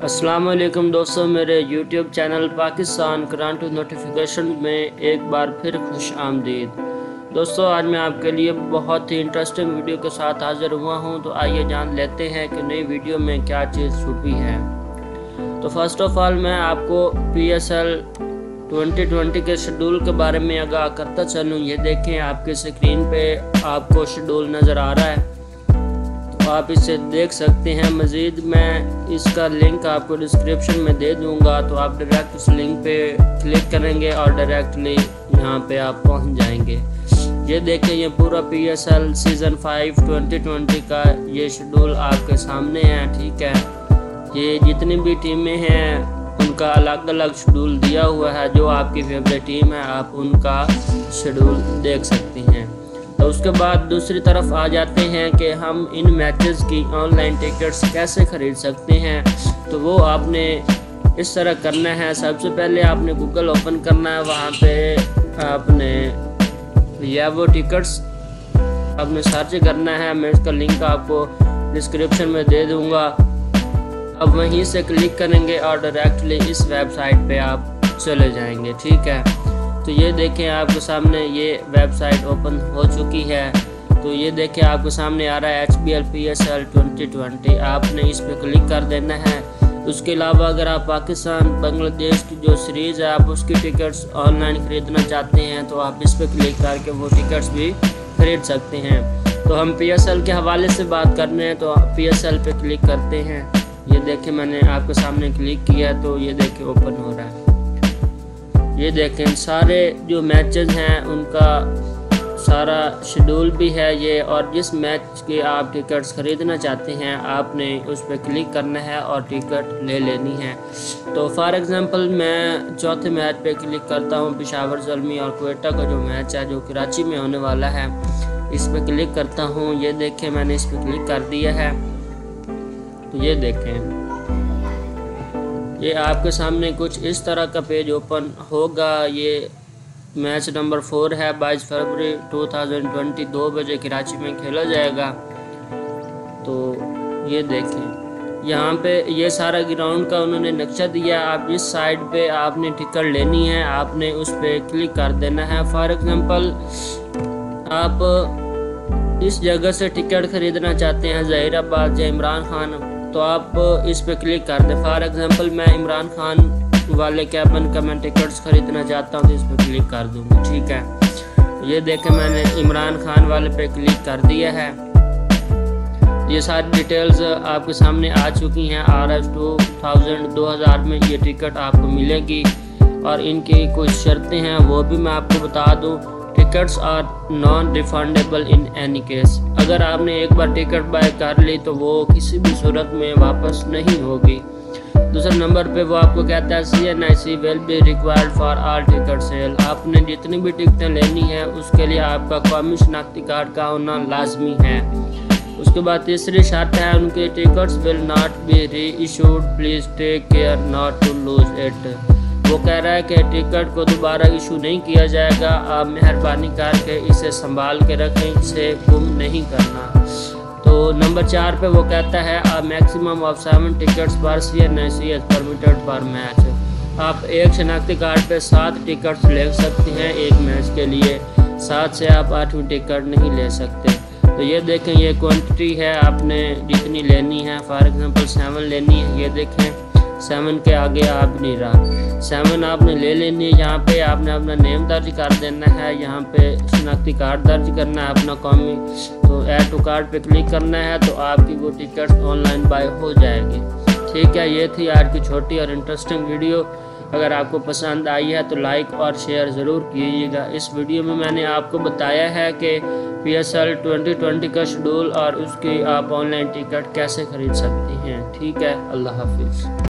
अस्सलाम वालेकुम दोस्तों, मेरे YouTube channel Pakistan current notification में एक बार फिर खुश आमदीद। दोस्तों, आज मैं आपके लिए बहुत ही इंटरेस्टिंग वीडियो के साथ हाज़िर हुआ हूं। तो आइए जान लेते हैं कि नई वीडियो में क्या चीज़ छुपी है। तो फर्स्ट ऑफ ऑल मैं आपको PSL 2020 के शेड्यूल के बारे में आगाह करता चलूँ। ये देखें, आपके स्क्रीन पे आपको शेड्यूल नज़र आ रहा है, तो आप इसे देख सकते हैं। मज़ीद मैं इसका लिंक आपको डिस्क्रिप्शन में दे दूंगा, तो आप डायरेक्ट उस लिंक पे क्लिक करेंगे और डायरेक्टली यहाँ पे आप पहुँच जाएंगे। ये देखें, ये पूरा PSL सीज़न 5 2020 का ये शेड्यूल आपके सामने है। ठीक है, ये जितनी भी टीमें हैं उनका अलग अलग शेड्यूल दिया हुआ है। जो आपकी फेवरेट टीम है आप उनका शेड्यूल देख सकते हैं। तो उसके बाद दूसरी तरफ आ जाते हैं कि हम इन मैचेस की ऑनलाइन टिकट्स कैसे ख़रीद सकते हैं। तो वो आपने इस तरह करना है। सबसे पहले आपने गूगल ओपन करना है, वहाँ पे आपने वो टिकट्स आपने सर्च करना है। मैं इसका लिंक आपको डिस्क्रिप्शन में दे दूँगा। अब वहीं से क्लिक करेंगे और डायरेक्टली इस वेबसाइट पे आप चले जाएंगे। ठीक है, तो ये देखें आपके सामने ये वेबसाइट ओपन हो चुकी है। तो ये देखें आपके सामने आ रहा है HBL PSL 2020। आपने इस पर क्लिक कर देना है। उसके अलावा अगर आप पाकिस्तान बांग्लादेश की जो सीरीज़ है आप उसकी टिकट्स ऑनलाइन ख़रीदना चाहते हैं तो आप इस पर क्लिक करके वो टिकट्स भी ख़रीद सकते हैं। तो हम PSL के हवाले से बात करने हैं, तो PSL पे क्लिक करते हैं। ये देखें, मैंने आपके सामने क्लिक किया तो ये देखें ओपन हो रहा है। ये देखें, सारे जो मैचेस हैं उनका सारा शेड्यूल भी है ये, और जिस मैच के आप टिकट्स ख़रीदना चाहते हैं आपने उस पर क्लिक करना है और टिकट ले लेनी है। तो फॉर एग्ज़ाम्पल मैं चौथे मैच पे क्लिक करता हूँ, पेशावर ज़ल्मी और क्वेटा का जो मैच है जो कराची में होने वाला है, इस पर क्लिक करता हूँ। ये देखें, मैंने इस पर क्लिक कर दिया है। तो ये देखें, ये आपके सामने कुछ इस तरह का पेज ओपन होगा। ये मैच नंबर 4 है, 22 फरवरी 2020 2 बजे कराची में खेला जाएगा। तो ये देखें, यहाँ पे ये सारा ग्राउंड का उन्होंने नक्शा दिया। आप जिस साइड पे आपने टिकट लेनी है आपने उस पर क्लिक कर देना है। फॉर एग्ज़ाम्पल आप इस जगह से टिकट ख़रीदना चाहते हैं, ज़हीराबाद या इमरान खान, तो आप इस पे क्लिक कर दें। फॉर एग्ज़ाम्पल मैं इमरान खान वाले कैबिन का मैं टिकट्स ख़रीदना चाहता हूँ तो इस पर क्लिक कर दूँगा। ठीक है, ये देखें, मैंने इमरान खान वाले पे क्लिक कर दिया है। ये सारी डिटेल्स आपके सामने आ चुकी हैं। RS 2000 में ये टिकट आपको मिलेगी और इनकी कुछ शर्तें हैं वो भी मैं आपको बता दूँ। Tickets are non refundable in any case. अगर आपने एक बार टिकट बाय कर ली तो वो किसी भी सूरत में वापस नहीं होगी। दूसरे नंबर पे वो आपको कहता है CNIC will be required for all ticket sale. आपने जितनी भी टिकटें लेनी है उसके लिए आपका कौमी शनाख्ती कार्ड का होना लाजमी है। उसके बाद तीसरी शर्त है, उनके tickets will not be re issued, please take care not to lose it. वो कह रहा है कि टिकट को दोबारा इशू नहीं किया जाएगा, आप मेहरबानी करके इसे संभाल के रखें, इसे गुम नहीं करना। तो नंबर 4 पे वो कहता है आप मैक्सिमम ऑफ 7 टिकट्स पर CNIC as permitted per match. आप एक शनाख्ती कार्ड पे 7 टिकट्स ले सकते हैं एक मैच के लिए, 7 से आप 8वीं टिकट नहीं ले सकते। तो ये देखें, ये क्वांटिटी है आपने जितनी लेनी है। फॉर एग्ज़ाम्पल 7 लेनी है, ये देखें 7 के आगे आप नहीं रहा, 7 आपने ले लेनी है। यहाँ पे आपने अपना नेम दर्ज कर देना है, यहाँ पे शनाख्ती कार्ड दर्ज करना है अपना कौमी। तो ऐड टू कार्ड पे क्लिक करना है तो आपकी वो टिकट ऑनलाइन बाय हो जाएगी। ठीक है, ये थी आज की छोटी और इंटरेस्टिंग वीडियो। अगर आपको पसंद आई है तो लाइक और शेयर ज़रूर कीजिएगा। इस वीडियो में मैंने आपको बताया है कि PSL 2020 का शेड्यूल और उसकी आप ऑनलाइन टिकट कैसे ख़रीद सकते हैं। ठीक है, अल्लाह हाफिज़।